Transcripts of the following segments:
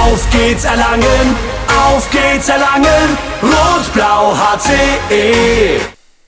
Auf geht's Erlangen, auf geht's Erlangen, Rot-Blau HCE.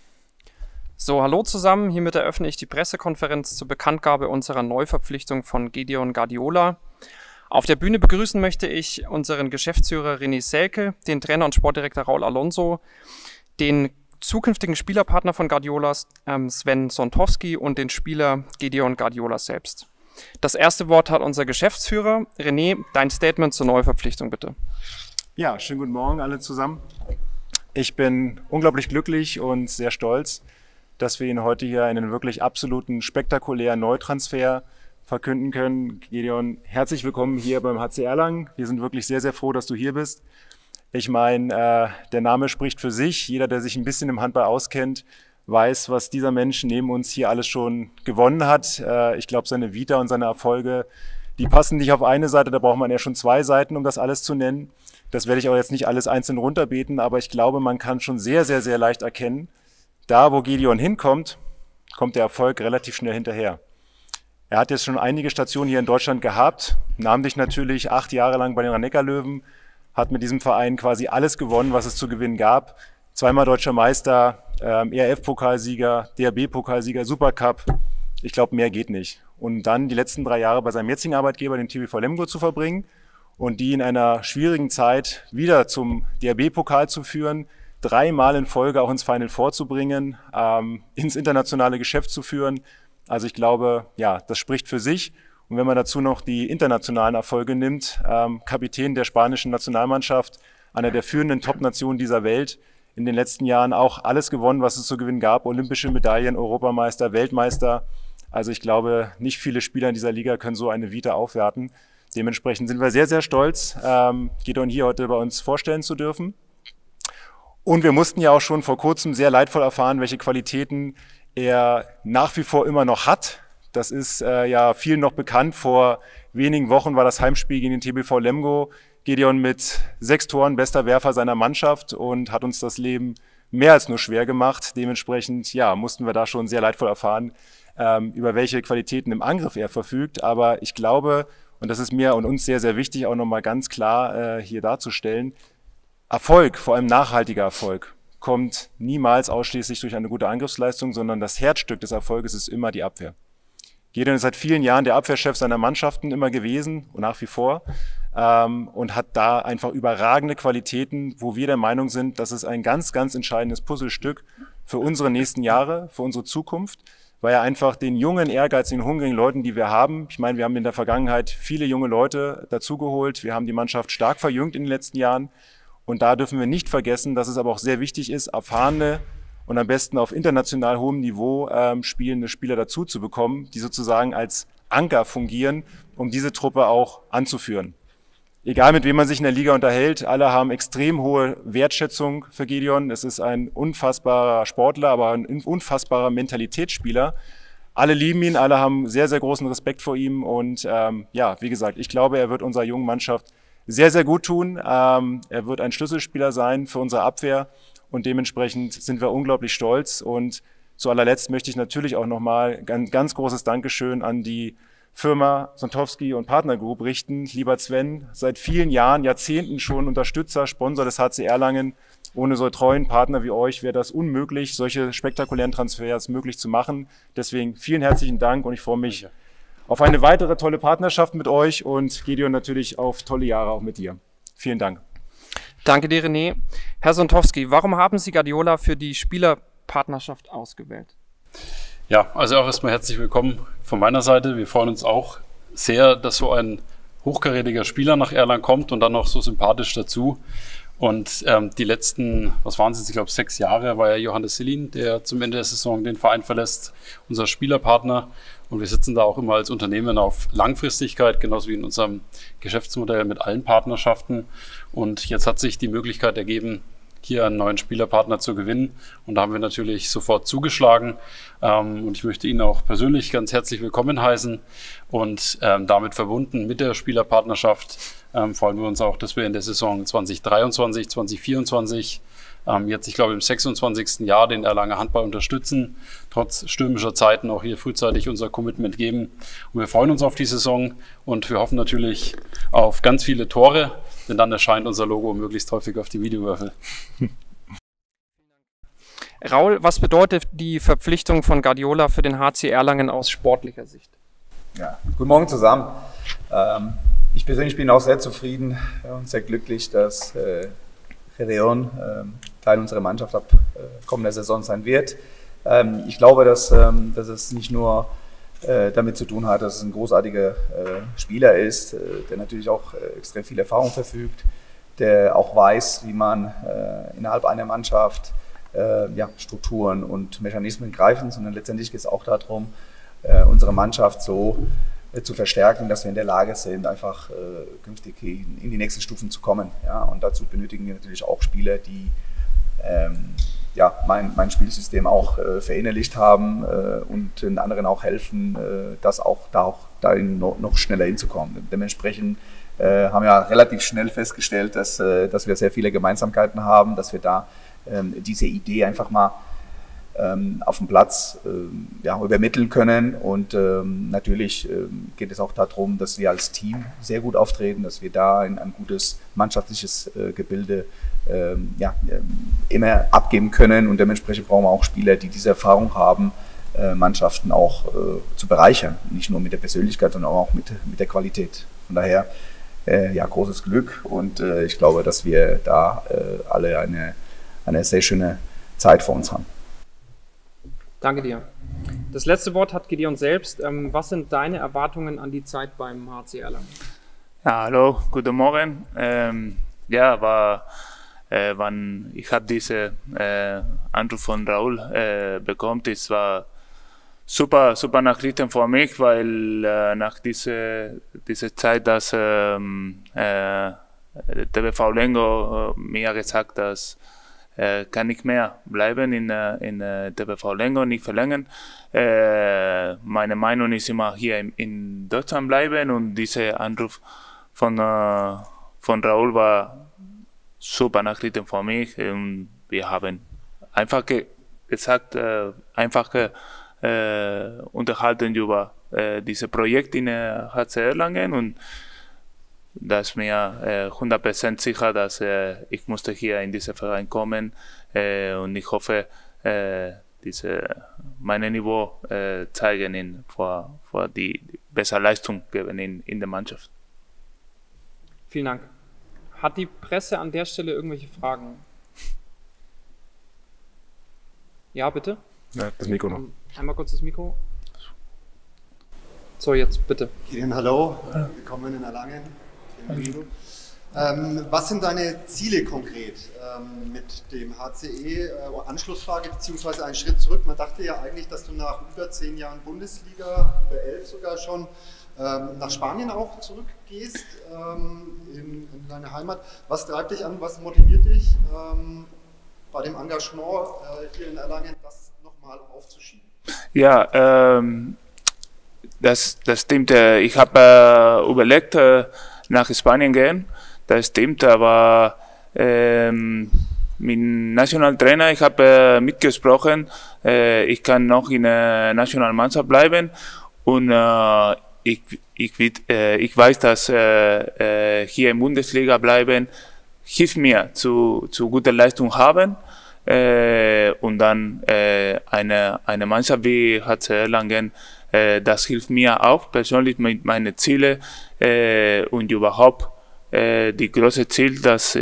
So, hallo zusammen, hiermit eröffne ich die Pressekonferenz zur Bekanntgabe unserer Neuverpflichtung von Gideon Guardiola. Auf der Bühne begrüßen möchte ich unseren Geschäftsführer René Selke, den Trainer und Sportdirektor Raul Alonso, den zukünftigen Spielerpartner von Guardiola Sven Sontowski und den Spieler Gideon Guardiola selbst. Das erste Wort hat unser Geschäftsführer. René, dein Statement zur Neuverpflichtung bitte. Ja, schönen guten Morgen alle zusammen. Ich bin unglaublich glücklich und sehr stolz, dass wir Ihnen heute hier einen wirklich absoluten spektakulären Neutransfer verkünden können. Gideon, herzlich willkommen hier beim HC Erlangen. Wir sind wirklich sehr, sehr froh, dass du hier bist. Ich meine, der Name spricht für sich. Jeder, der sich ein bisschen im Handball auskennt, weiß, was dieser Mensch neben uns hier alles schon gewonnen hat. Ich glaube, seine Vita und seine Erfolge, die passen nicht auf eine Seite, da braucht man ja schon zwei Seiten, um das alles zu nennen. Das werde ich auch jetzt nicht alles einzeln runterbeten, aber ich glaube, man kann schon sehr, sehr, sehr leicht erkennen, da wo Gideon hinkommt, kommt der Erfolg relativ schnell hinterher. Er hat jetzt schon einige Stationen hier in Deutschland gehabt, namentlich natürlich 8 Jahre lang bei den Rhein-Neckar-Löwen, hat mit diesem Verein quasi alles gewonnen, was es zu gewinnen gab. Zweimal deutscher Meister, ERF-Pokalsieger, DRB-Pokalsieger, Supercup. Ich glaube, mehr geht nicht. Und dann die letzten 3 Jahre bei seinem jetzigen Arbeitgeber, dem TBV Lemgo, zu verbringen und die in einer schwierigen Zeit wieder zum DRB-Pokal zu führen, 3-mal in Folge auch ins Final Four zu bringen, ins internationale Geschäft zu führen. Also ich glaube, ja, das spricht für sich. Und wenn man dazu noch die internationalen Erfolge nimmt, Kapitän der spanischen Nationalmannschaft, einer der führenden Top-Nationen dieser Welt, in den letzten Jahren auch alles gewonnen, was es zu gewinnen gab. Olympische Medaillen, Europameister, Weltmeister. Also ich glaube, nicht viele Spieler in dieser Liga können so eine Vita aufwerten. Dementsprechend sind wir sehr, sehr stolz, Gideon hier heute bei uns vorstellen zu dürfen. Und wir mussten ja auch schon vor kurzem sehr leidvoll erfahren, welche Qualitäten er nach wie vor immer noch hat. Das ist ja vielen noch bekannt. Vor wenigen Wochen war das Heimspiel gegen den TBV Lemgo. Gideon mit 6 Toren, bester Werfer seiner Mannschaft und hat uns das Leben mehr als nur schwer gemacht. Dementsprechend ja, mussten wir da schon sehr leidvoll erfahren, über welche Qualitäten im Angriff er verfügt. Aber ich glaube, und das ist mir und uns sehr, sehr wichtig, auch nochmal ganz klar hier darzustellen, Erfolg, vor allem nachhaltiger Erfolg, kommt niemals ausschließlich durch eine gute Angriffsleistung, sondern das Herzstück des Erfolges ist immer die Abwehr. Gideon ist seit vielen Jahren der Abwehrchef seiner Mannschaften immer gewesen und nach wie vor und hat da einfach überragende Qualitäten, wo wir der Meinung sind, dass es ein ganz, ganz entscheidendes Puzzlestück für unsere nächsten Jahre, für unsere Zukunft, weil er einfach den jungen, ehrgeizigen, hungrigen Leuten, die wir haben, ich meine, wir haben in der Vergangenheit viele junge Leute dazugeholt, wir haben die Mannschaft stark verjüngt in den letzten Jahren und da dürfen wir nicht vergessen, dass es aber auch sehr wichtig ist, erfahrene und am besten auf international hohem Niveau spielende Spieler dazu zu bekommen, die sozusagen als Anker fungieren, um diese Truppe auch anzuführen. Egal mit wem man sich in der Liga unterhält, alle haben extrem hohe Wertschätzung für Gideon. Es ist ein unfassbarer Sportler, aber ein unfassbarer Mentalitätsspieler. Alle lieben ihn, alle haben sehr, sehr großen Respekt vor ihm und ja, wie gesagt, ich glaube, er wird unserer jungen Mannschaft sehr, sehr gut tun. Er wird ein Schlüsselspieler sein für unsere Abwehr. Und dementsprechend sind wir unglaublich stolz. Und zu allerletzt möchte ich natürlich auch nochmal ein ganz großes Dankeschön an die Firma Sontowski und Partner Group richten. Lieber Sven, seit vielen Jahren, Jahrzehnten schon Unterstützer, Sponsor des HC Erlangen. Ohne so treuen Partner wie euch wäre das unmöglich, solche spektakulären Transfers möglich zu machen. Deswegen vielen herzlichen Dank und ich freue mich auf eine weitere tolle Partnerschaft mit euch und Gideon natürlich auf tolle Jahre auch mit dir. Vielen Dank. Danke dir, René. Herr Sontowski, warum haben Sie Guardiola für die Spielerpartnerschaft ausgewählt? Ja, also auch erstmal herzlich willkommen von meiner Seite. Wir freuen uns auch sehr, dass so ein hochkarätiger Spieler nach Erlangen kommt und dann noch so sympathisch dazu. Und die letzten, was waren es jetzt, ich glaube 6 Jahre, war ja Johannes Selin, der zum Ende der Saison den Verein verlässt, unser Spielerpartner. Und wir sitzen da auch immer als Unternehmen auf Langfristigkeit, genauso wie in unserem Geschäftsmodell mit allen Partnerschaften. Und jetzt hat sich die Möglichkeit ergeben, hier einen neuen Spielerpartner zu gewinnen. Und da haben wir natürlich sofort zugeschlagen. Und ich möchte Ihnen auch persönlich ganz herzlich willkommen heißen. Und damit verbunden mit der Spielerpartnerschaft freuen wir uns auch, dass wir in der Saison 2023, 2024 jetzt, ich glaube, im 26. Jahr den Erlanger Handball unterstützen, trotz stürmischer Zeiten auch hier frühzeitig unser Commitment geben. Und wir freuen uns auf die Saison und wir hoffen natürlich auf ganz viele Tore, denn dann erscheint unser Logo möglichst häufig auf die Videowürfel. Raul, was bedeutet die Verpflichtung von Guardiola für den HC Erlangen aus sportlicher Sicht? Ja, guten Morgen zusammen. Ich persönlich bin auch sehr zufrieden und sehr glücklich, dass Gedeon Teil unserer Mannschaft ab kommender Saison sein wird. Ich glaube, dass es nicht nur damit zu tun hat, dass es ein großartiger Spieler ist, der natürlich auch extrem viel Erfahrung verfügt, der auch weiß, wie man innerhalb einer Mannschaft Strukturen und Mechanismen greifen, sondern letztendlich geht es auch darum, unsere Mannschaft so zu verstärken, dass wir in der Lage sind, einfach künftig in die nächsten Stufen zu kommen. Ja? Und dazu benötigen wir natürlich auch Spieler, die mein Spielsystem auch verinnerlicht haben und den anderen auch helfen, dahin noch schneller hinzukommen. Dementsprechend haben wir relativ schnell festgestellt, dass wir sehr viele Gemeinsamkeiten haben, dass wir da diese Idee einfach mal auf dem Platz übermitteln können. Und natürlich geht es auch darum, dass wir als Team sehr gut auftreten, dass wir da ein gutes mannschaftliches Gebilde immer abgeben können. Und dementsprechend brauchen wir auch Spieler, die diese Erfahrung haben, Mannschaften auch zu bereichern. Nicht nur mit der Persönlichkeit, sondern auch mit der Qualität. Von daher großes Glück und ich glaube, dass wir da alle eine sehr schöne Zeit vor uns haben. Danke dir. Das letzte Wort hat Gedeon selbst. Was sind deine Erwartungen an die Zeit beim HC Erlangen? Ja, hallo, guten Morgen. Wann ich habe diese Anruf von Raul bekommen, das war super Nachrichten für mich, weil nach dieser Zeit, dass der TBV Lengo mir gesagt, dass kann nicht mehr bleiben in TBV Lengo, nicht verlängern. Meine Meinung ist immer hier in Deutschland bleiben und dieser Anruf von Raul war super Nachrichten für mich. Und wir haben einfach gesagt, unterhalten über dieses Projekt in HC Erlangen und da ist mir 100% sicher, dass ich musste hier in diesen Verein kommen und ich hoffe, mein Niveau zeigen vor die bessere Leistung geben in der Mannschaft. Vielen Dank. Hat die Presse an der Stelle irgendwelche Fragen? Ja, bitte? Ja, das Mikro noch. Einmal kurz das Mikro. So, jetzt bitte. Hallo, willkommen in Erlangen. Was sind deine Ziele konkret mit dem HCE? Anschlussfrage beziehungsweise einen Schritt zurück. Man dachte ja eigentlich, dass du nach über 10 Jahren Bundesliga, über 11 sogar schon, nach Spanien auch zurückgehst, in deine Heimat. Was treibt dich an, was motiviert dich bei dem Engagement hier in Erlangen, das nochmal aufzuschieben? Ja, das stimmt. Ich habe überlegt, nach Spanien gehen, das stimmt, aber mit dem Nationaltrainer, ich habe mitgesprochen, ich kann noch in der Nationalmannschaft bleiben und ich weiß, dass hier in der Bundesliga bleiben hilft mir zu guter Leistung haben und dann eine Mannschaft wie HC Erlangen, das hilft mir auch persönlich mit meinen Zielen und überhaupt die große Ziel, dass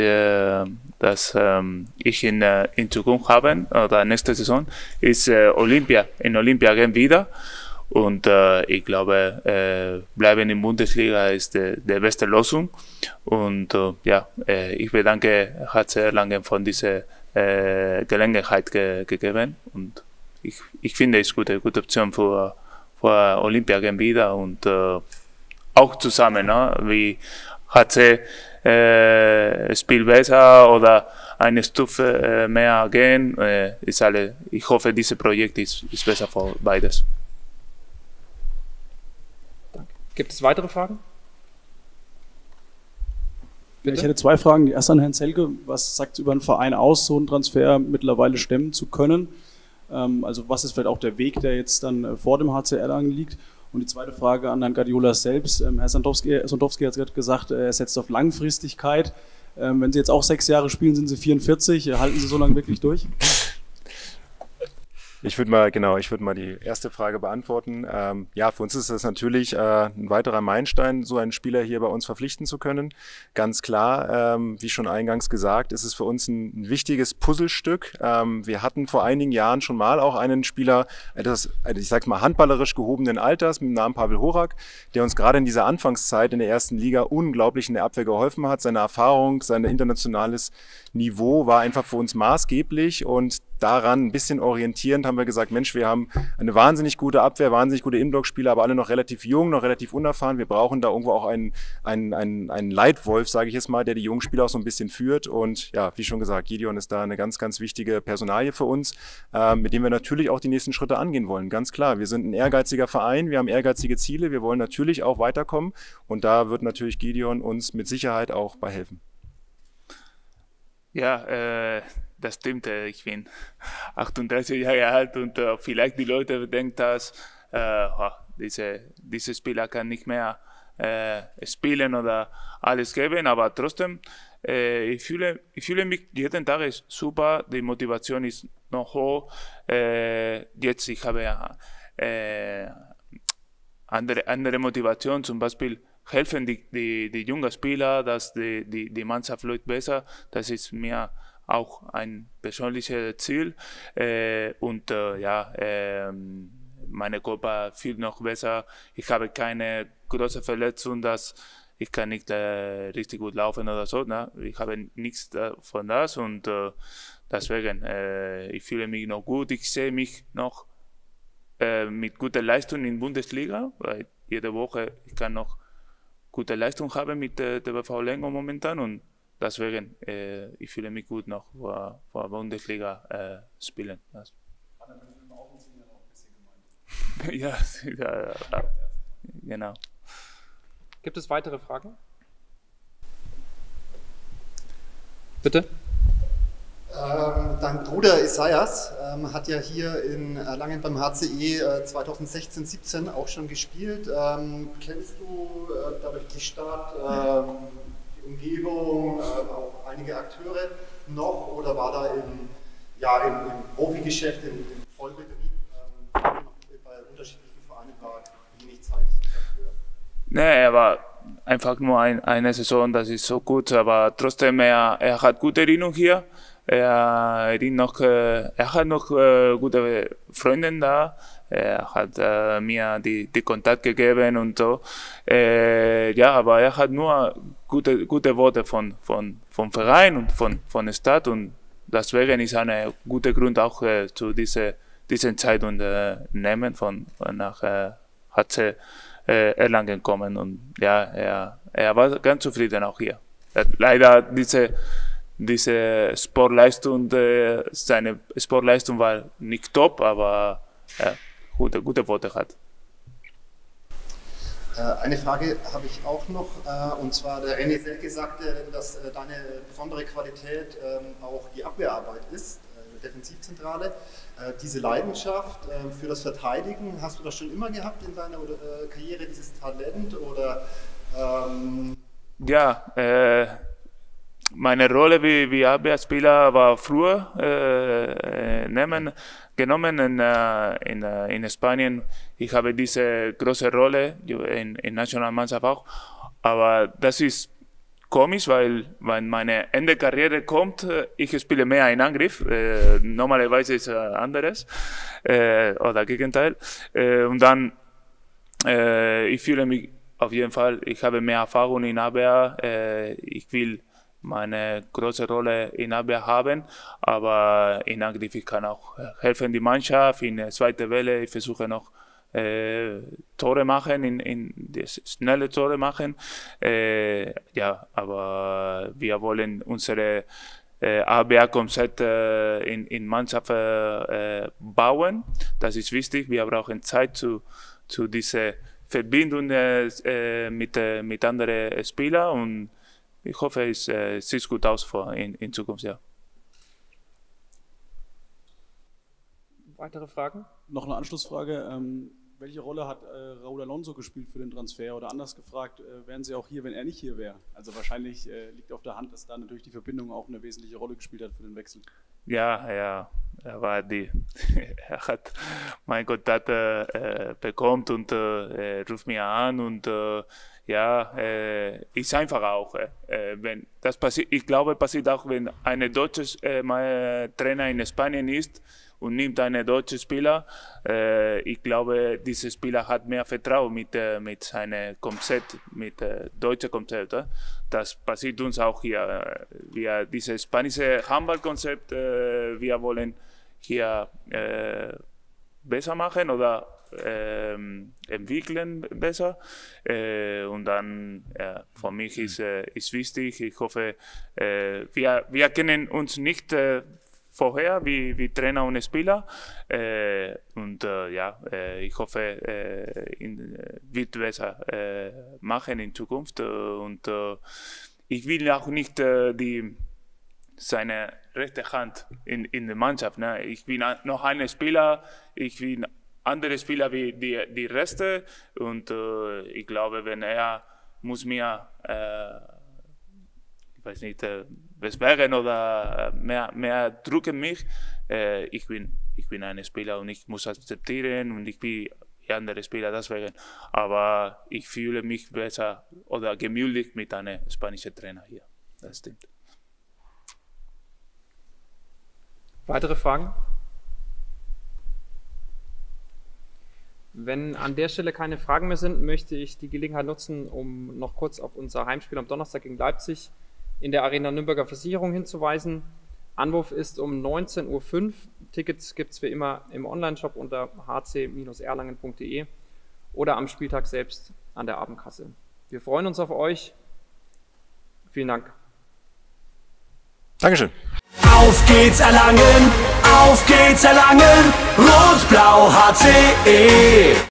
ich in Zukunft habe oder nächste Saison ist Olympia. In Olympia gehen wieder und ich glaube, bleiben in der Bundesliga ist die beste Lösung und ich bedanke HC Erlangen von dieser Gelegenheit gegeben und ich finde es eine gute Option für Olympia gehen wieder und auch zusammen, ne? Wie HC spielt besser oder eine Stufe mehr gehen, ist alle. Ich hoffe, dieses Projekt ist besser für beides. Danke. Gibt es weitere Fragen? Bitte? Ich hätte zwei Fragen. Die erste an Herrn Zelke. Was sagt es über einen Verein aus, so einen Transfer mittlerweile stemmen zu können? Also was ist vielleicht auch der Weg, der jetzt dann vor dem HC Erlangen liegt? Und die zweite Frage an Herrn Guardiola selbst. Herr Sondowski hat gerade gesagt, er setzt auf Langfristigkeit. Wenn Sie jetzt auch 6 Jahre spielen, sind Sie 44. Halten Sie so lange wirklich durch? Ich würde mal die erste Frage beantworten. Ja, für uns ist es natürlich ein weiterer Meilenstein, so einen Spieler hier bei uns verpflichten zu können. Ganz klar, wie schon eingangs gesagt, ist es für uns ein wichtiges Puzzlestück. Wir hatten vor einigen Jahren schon mal auch einen Spieler, ich sag's mal, handballerisch gehobenen Alters mit dem Namen Pavel Horak, der uns gerade in dieser Anfangszeit in der ersten Liga unglaublich in der Abwehr geholfen hat. Seine Erfahrung, sein internationales Niveau war einfach für uns maßgeblich und daran ein bisschen orientierend haben wir gesagt, Mensch, wir haben eine wahnsinnig gute Abwehr, wahnsinnig gute Inblock-Spieler, aber alle noch relativ jung, noch relativ unerfahren. Wir brauchen da irgendwo auch einen Leitwolf, sage ich jetzt mal, der die jungen Spieler auch so ein bisschen führt. Und ja, wie schon gesagt, Gideon ist da eine ganz, ganz wichtige Personalie für uns, mit dem wir natürlich auch die nächsten Schritte angehen wollen. Ganz klar, wir sind ein ehrgeiziger Verein, wir haben ehrgeizige Ziele, wir wollen natürlich auch weiterkommen und da wird natürlich Gideon uns mit Sicherheit auch bei helfen. Ja, das stimmt. Ich bin 38 Jahre alt und vielleicht die Leute denken, dass diese Spieler kann nicht mehr spielen oder alles geben, aber trotzdem, ich fühle mich jeden Tag ist super, die Motivation ist noch hoch. Jetzt ich habe andere Motivation, zum Beispiel helfen die jungen Spieler, dass die Mannschaft läuft besser. Das ist mir auch ein persönliches Ziel. Meine Körper fühlt noch besser. Ich habe keine große Verletzung, dass ich kann nicht richtig gut laufen oder so. Ne? Ich habe nichts von das und deswegen ich fühle mich noch gut. Ich sehe mich noch mit guter Leistung in Bundesliga, weil jede Woche ich kann noch gute Leistung haben mit der BV Lengo momentan und deswegen ich fühle mich gut noch vor Bundesliga spielen. Ja, genau. Gibt es weitere Fragen? Bitte? Dein Bruder Isaias hat ja hier in Erlangen beim HCE 2016/17 auch schon gespielt. Kennst du dadurch die Stadt, die Umgebung, auch einige Akteure noch oder war da im Profigeschäft, im Vollbetrieb bei unterschiedlichen Vereinen war wenig Zeit dafür? Nee, er war einfach nur eine Saison, das ist so gut, aber trotzdem, er hat gute Erinnerungen hier. Er hat noch gute Freunde da. Er hat mir die Kontakt gegeben und so. Ja, aber er hat nur gute Worte vom Verein und von der Stadt und deswegen ist ein guter Grund auch zu dieser Entscheidung nehmen nach HC Erlangen kommen und ja, er war ganz zufrieden auch hier. Leider diese Sportleistung, seine Sportleistung war nicht top, aber gute Worte hat. Eine Frage habe ich auch noch, und zwar der René Selke sagte, dass deine besondere Qualität auch die Abwehrarbeit ist, in der Defensivzentrale. Diese Leidenschaft für das Verteidigen, hast du das schon immer gehabt in deiner Karriere, dieses Talent? Oder, Ja, meine Rolle wie Abwehrspieler war früher genommen in Spanien. Ich habe diese große Rolle in Nationalmannschaft auch. Aber das ist komisch, weil wenn meine Ende Karriere kommt, ich spiele mehr in Angriff. Normalerweise ist es anderes oder Gegenteil. Und dann ich fühle mich auf jeden Fall, ich habe mehr Erfahrung in Abwehr. Ich will meine große Rolle in Abwehr haben, aber in Angriff ich kann auch helfen die Mannschaft in der zweiten Welle. Ich versuche noch Tore machen, in schnelle Tore machen. Ja, aber wir wollen unsere Abwehrkonzept in Mannschaft bauen. Das ist wichtig. Wir brauchen Zeit zu dieser Verbindung mit anderen Spielern und ich hoffe, es sieht gut aus in Zukunft, ja. Weitere Fragen? Noch eine Anschlussfrage. Welche Rolle hat Raúl Alonso gespielt für den Transfer? Oder anders gefragt, wären Sie auch hier, wenn er nicht hier wäre? Also wahrscheinlich liegt auf der Hand, dass da natürlich die Verbindung auch eine wesentliche Rolle gespielt hat für den Wechsel. Ja, er hat meinen Kontakt bekommen und ruft mich an und ist einfach auch, wenn das passiert, ich glaube, passiert auch, wenn ein deutscher Trainer in Spanien ist und nimmt einen deutschen Spieler. Ich glaube, dieser Spieler hat mehr Vertrauen mit seinem Konzept, mit deutschen Konzept. Das passiert uns auch hier. Wir dieses spanische Handballkonzept, wir wollen hier besser machen oder entwickeln besser. Und dann, für mich ist wichtig, ich hoffe, wir kennen uns nicht vorher wie Trainer und Spieler. Ich hoffe, wird besser machen in Zukunft. Ich will auch nicht seine rechte Hand in der Mannschaft. Ne? Ich bin noch ein Spieler, ich bin andere Spieler wie die Reste und ich glaube, wenn er muss mir ich weiß nicht, beschweren oder mehr drücken mich. Ich bin ein Spieler und ich muss akzeptieren und ich bin andere Spieler deswegen. Aber ich fühle mich besser oder gemütlich mit einem spanischen Trainer hier. Das stimmt. Weitere Fragen? Wenn an der Stelle keine Fragen mehr sind, möchte ich die Gelegenheit nutzen, um noch kurz auf unser Heimspiel am Donnerstag gegen Leipzig in der Arena Nürnberger Versicherung hinzuweisen. Anwurf ist um 19:05 Uhr. Tickets gibt es wie immer im Onlineshop unter hc-erlangen.de oder am Spieltag selbst an der Abendkasse. Wir freuen uns auf euch. Vielen Dank. Dankeschön. Auf geht's Erlangen, Rot-Blau HCE.